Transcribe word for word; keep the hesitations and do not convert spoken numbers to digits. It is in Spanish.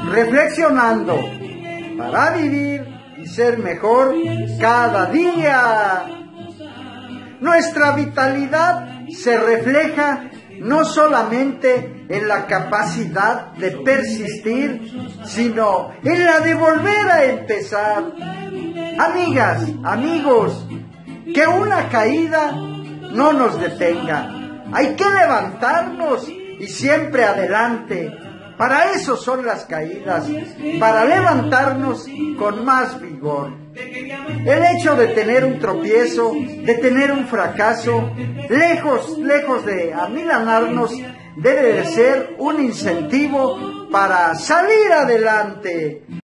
reflexionando para vivir y ser mejor cada día. Nuestra vitalidad se refleja no solamente en la capacidad de persistir, sino en la de volver a empezar. Amigas, amigos, que una caída no nos detenga. Hay que levantarnos y siempre adelante. Para eso son las caídas, para levantarnos con más vigor. El hecho de tener un tropiezo, de tener un fracaso, lejos, lejos de amilanarnos, debe de ser un incentivo para salir adelante.